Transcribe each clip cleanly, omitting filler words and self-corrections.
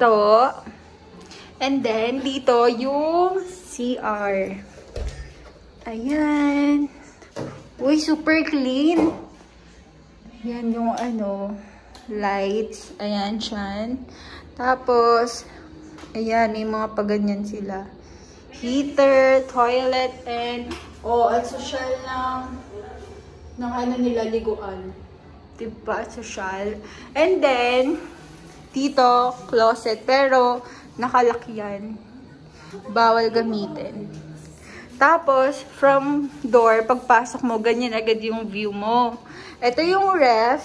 pinto. And then, dito yung CR. Ayan. Uy, super clean. Yan yung lights. Ayan, siyan. Tapos, ayan, may mga paganyan sila. Heater, toilet, and, ang social ng nila, liguan. Diba? Social. And then, dito, closet. Pero, nakalakyan. Bawal gamitin. Tapos, from door, pagpasok mo, ganyan agad yung view mo. Ito yung ref.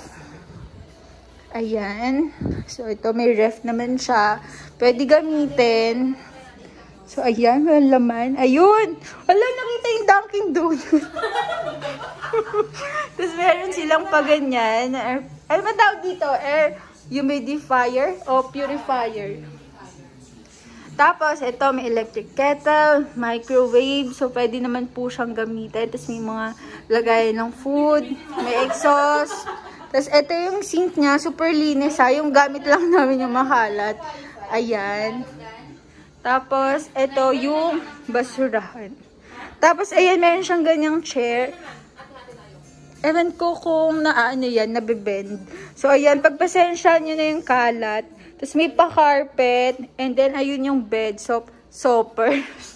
Ayan. So, ito may ref naman siya. Pwede gamitin. So, ayan. Walang laman. Ayun! Wala, nakita yung Dunkin' Donuts. Tapos, meron silang paganyan. Ano ba tawag dito? Air humidifier o purifier. Tapos, ito may electric kettle, microwave. So, pwede naman po siyang gamitin. Tapos, may mga lagayan ng food. May exhaust. Tapos, ito yung sink niya. Super linis ha. Yung gamit lang namin yung makalat. Ayan. Tapos, ito yung basurahan. Tapos, ayan, meron siyang ganyang chair. Ewan ko kung yan, nabibend. So, ayan, pagpasensya nyo na yung kalat. Tapos may pa-carpet. And then, ayun yung bed. Super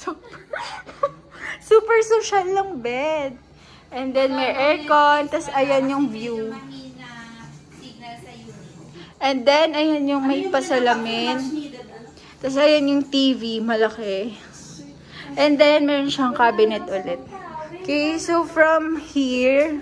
social lang bed. And then, may aircon. Tapos, ayan yung view. And then, ayan yung may pasalamin. Tapos, ayan yung TV. Malaki. And then, meron siyang cabinet ulit. Okay, so from here,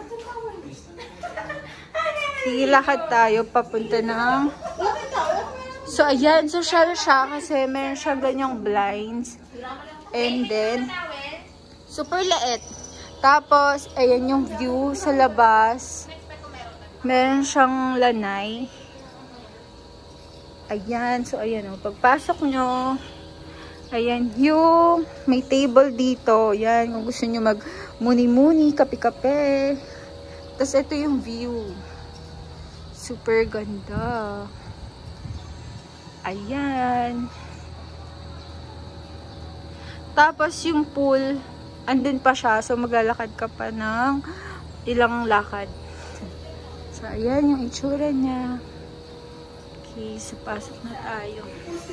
lakad tayo papunta ng... So, ayan, social siya kasi meron siyang ganyang blinds. And then, super liit. Tapos, ayan yung view sa labas. Meron siyang lanay. Ayan, so ayan o. Pagpasok nyo, ayan yung may table dito. Ayan, kung gusto nyo mag-muni-muni, kape-kape. Tapos, ito yung view. Super ganda. Ayan. Tapos yung pool, andun pa siya. So maglalakad ka pa ng ilang lakad. So ayan yung itsura niya. Okay, so pasok na tayo.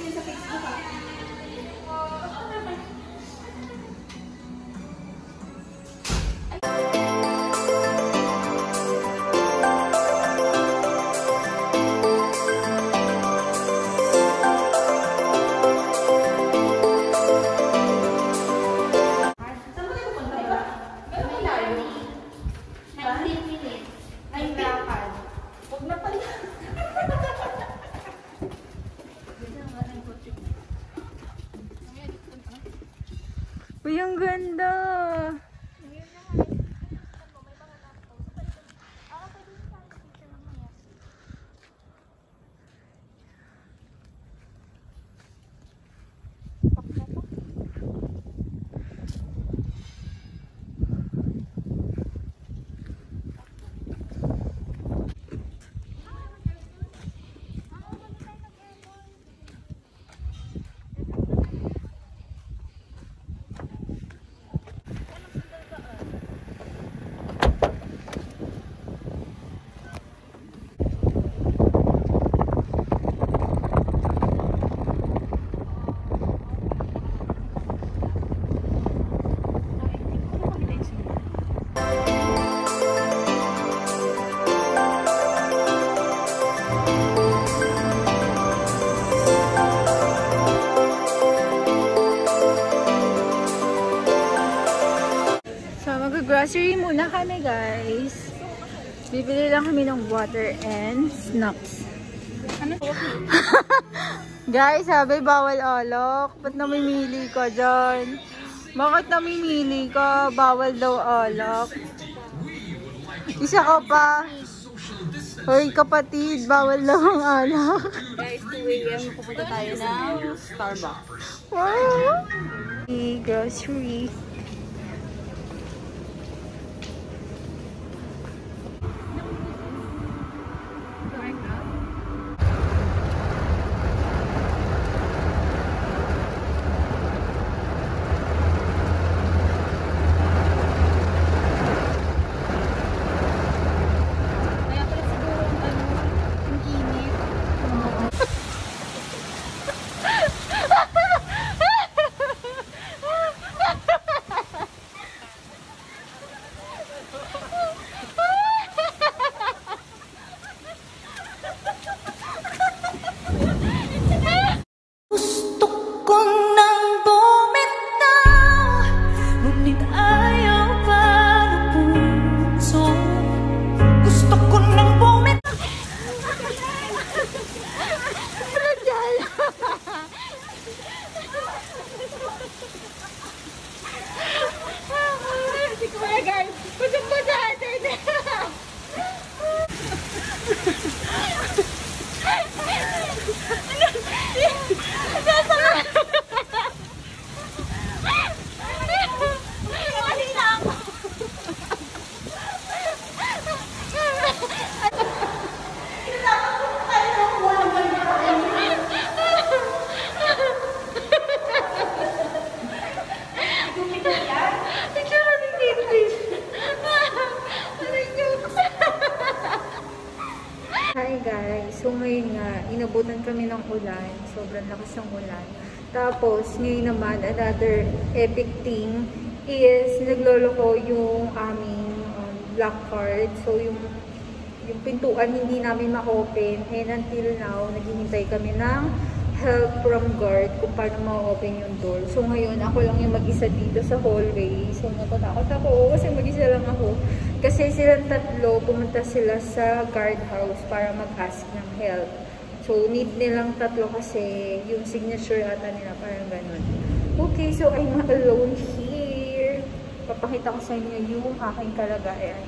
Uy, ang ganda! Grocery muna kami, guys. Bibili lang kami ng water and snacks. Ano? Guys, sabi bawal alok. Ba't namimili ka dyan? Bakit namimili ka? Bawal daw alok. Isa ka pa. Hoy, kapatid, bawal daw ang alok. Guys, 2 AM pupunta tayo ng Starbucks. Wow! Grocery. inabutan kami ng ulan. Sobrang lakas ng ulan. Tapos, ngayon naman, another epic thing is nagloloko yung aming black card. So, yung pintuan hindi namin ma-open. And until now, naghihintay kami ng help from guard kung paano ma-open yung door. So, ngayon, ako lang yung mag-isa dito sa hallway. So, natakot ako kasi mag-isa lang ako. Kasi silang tatlo, pumunta sila sa guard house para mag-ask ng help. So, need nilang tatlo kasi yung signature ata nila, parang ganun. Okay, so I'm alone here. Papakita ko sa inyo yung aking kalagayan.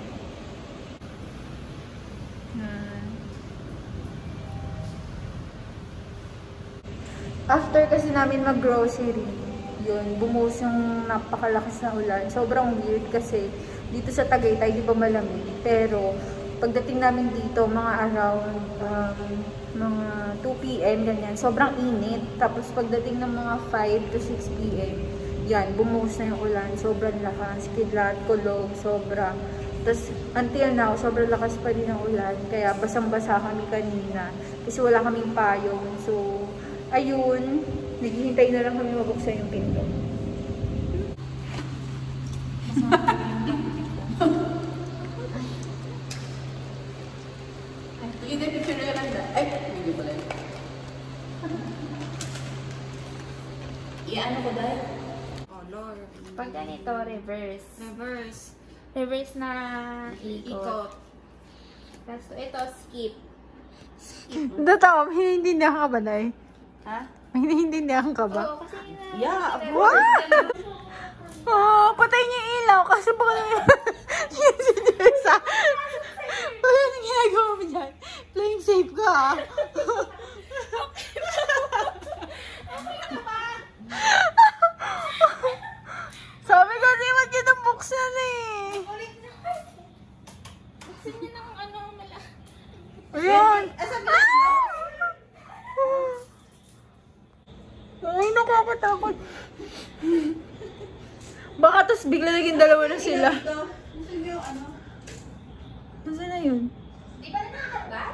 After kasi namin mag-grocery, yun, bumuhos yung napakalakas na ulan. Sobrang weird kasi dito sa Tagaytay, di ba malamig? Pero, pagdating namin dito, mga around mga 2 p.m. ganyan, sobrang init. Tapos, pagdating ng mga 5 to 6 p.m., yan, bumuhos na yung ulan. Sobrang lakas, kidlat, kulog, sobra. Tapos, until now, sobrang lakas pa din ang ulan. Kaya, basang-basa kami kanina. Kasi wala kaming payong. So, ayun, naghihintay na lang kami mabuksan yung pinto. Hindi, picture na lang. Ay, hindi pala yun. Iano ko dahil? Oh, Lord. Pag ganito, reverse. Reverse. Reverse na ikot. Ikot. Tapos ito, skip. Totoo, hindi niya ka ba, Day? Ha? Hindi niya ka ba? Oo, kasi Yeah, of What? Oh, patay niya yung ilaw kasi baka naman yung sinirsa. Ano yung ginagawa mo dyan? Playing safe ka, ah. Sabi ko, di ba kinabuksan eh? buksan niya ng ano, Ayan. Ay, nakakatakot. Baka tapos bigla naging dalawa na sila. Nasaan na yun? Di ba na nakagas?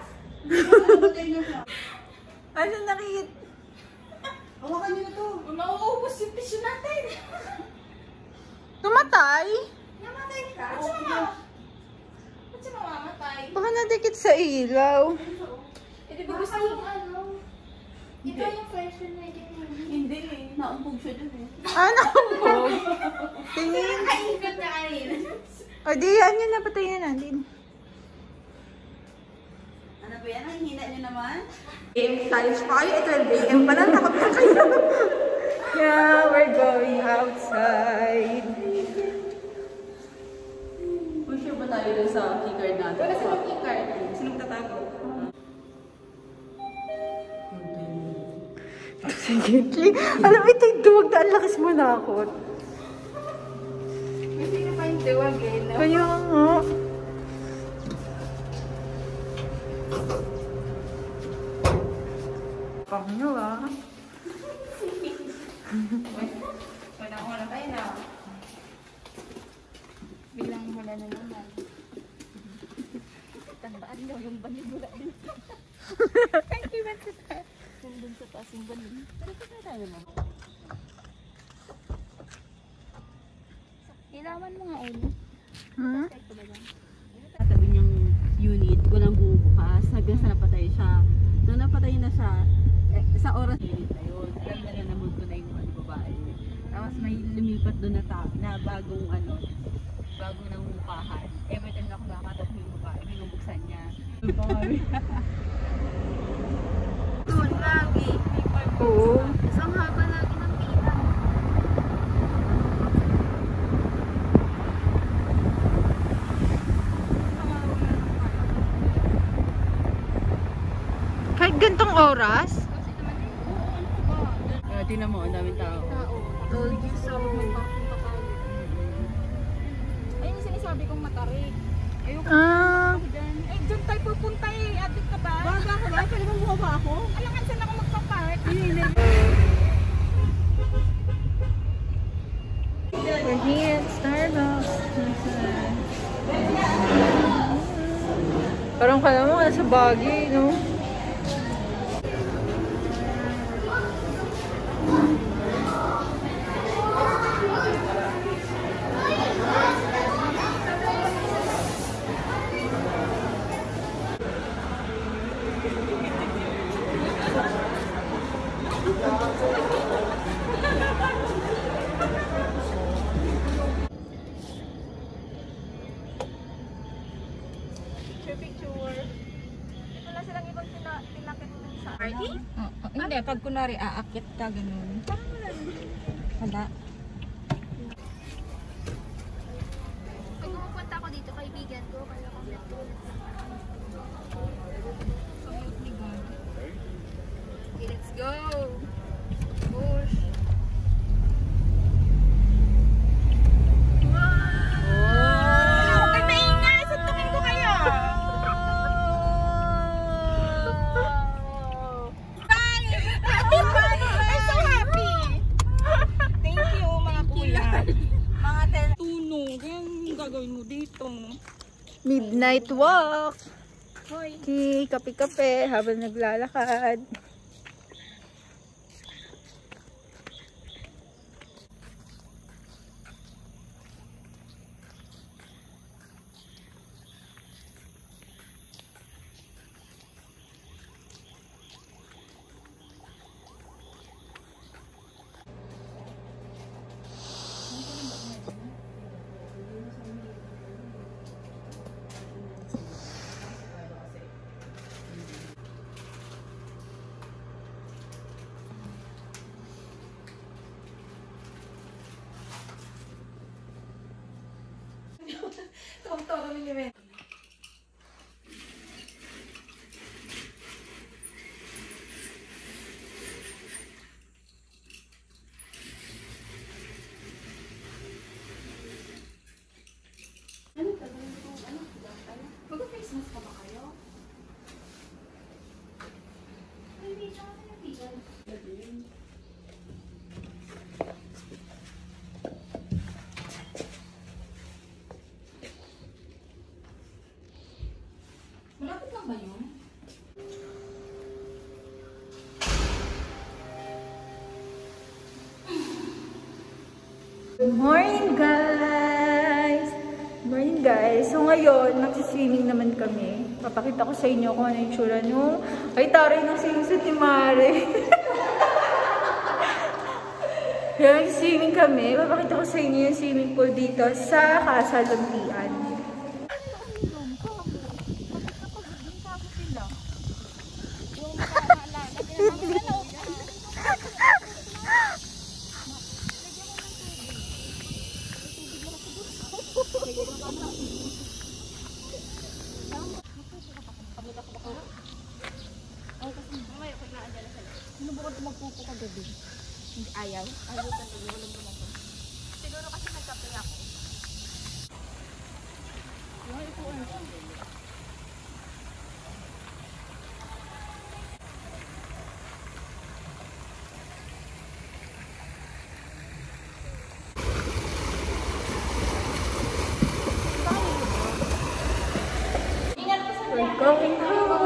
Ano nakikit? Hawakan niyo na to. Mauubos yung tissue natin. Namatay? Namatay ka? Ba't siya mamamatay? Baka nadikit sa ilaw. Eh, di ba gusto yung ano? Ito yung question na yun. Hindi eh. Naumpog siya dun eh. Ano po? Tingin. Nakaikot na kanina. O di yan yun, napatayin na natin. Ano ba yan? Ang hina niyo naman? Game times pa kayo. Ito yung game pa lang. Takot na kayo. Yeah, we're going outside. Kung sure ba tayo dun sa keycard natin? Wala sa keycard. Sinong tatago? Sige. Alam mo, ito yung duwag na ang lakas mo nakot. May sino pa yung duwag eh, no? Kaya nga. Pang nyo ah. Wala tayo na. Bilang wala na naman. Tandaan daw yung banibula din. Thank you, Mansita. Nandun sa taas yung banibula. Pero kaya tayo mo. Ilawan mo nga, Amy. Hmm? Tabi niyang unit, walang bumubukas. Hanggang sa napatay siya. Nung napatay na siya, sa oras unit na yun. Alam na lang naman ko na yung babae. Tapos may lumipat doon na bagong bagong nangungupahan. Every time na ako nakatok yung babae, binubuksan niya. Doon, grabe. Oo. Isang haba lagi ng pila. Kahit gantong oras? Tingnan mo, ang daming tao. Told you so. Ayun yung sinasabi kong matarik. Ayoko dyan. Eh, dyan tayo pupunta eh. Adik ka ba? Baga ka ba? Pwede bang bumaba ako? Alangan saan ako magpapark? We're here at Starbucks. Parang kala mo nasa Baguio, no? Picture. Wala silang ibang tinakit sa Party? Hindi, pag kunwari aakit ka, ganun. Wala. Pag pumunta ako dito, kaibigan ko, kaya kong neto. Okay, let's go! Push! Gagawin mo dito. Midnight walk. Hoy! Kape-kape habang naglalakad. Mag-face mask pa ba kayo? Hindi, tsaka na yung tiyan. Malapit lang ba yun? Good morning, guys! Good morning, guys! So, ngayon, nagsiswimming naman kami. Papakita ko sa inyo kung ano yung tsura nung... Ay, taray ng swimsuit ni Mare! Kaya nagsiswimming kami. Papakita ko sa inyo yung swimming pool dito sa Kasaluntian. Magpupo ka gabi. Hindi ayaw. Ayaw talaga. Walang lumabas. Siguro kasi nagkape ako. Yung ipuan. We're going home!